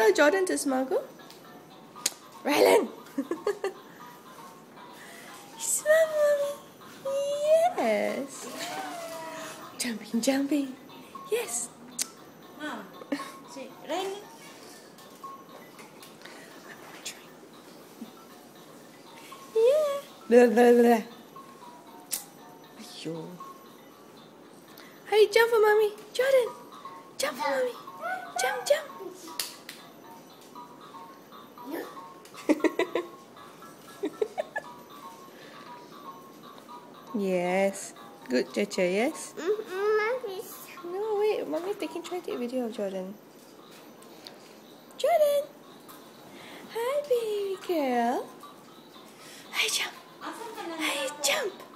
tell Jordan to smuggle? Rylen! Smuggle, mommy. Yes. Jumping, jumping. Yes. Mom, say, Rylen. Yeah. Blah, blah, blah. Ayyo. Hey, jump for mommy. Jordan. Jump for mommy. Jump, jump. Yes. Good, Chacha, yes? No, wait. Mommy try to take a video of Jordan. Jordan. Hi, baby girl. Hi, jump. Hi, jump.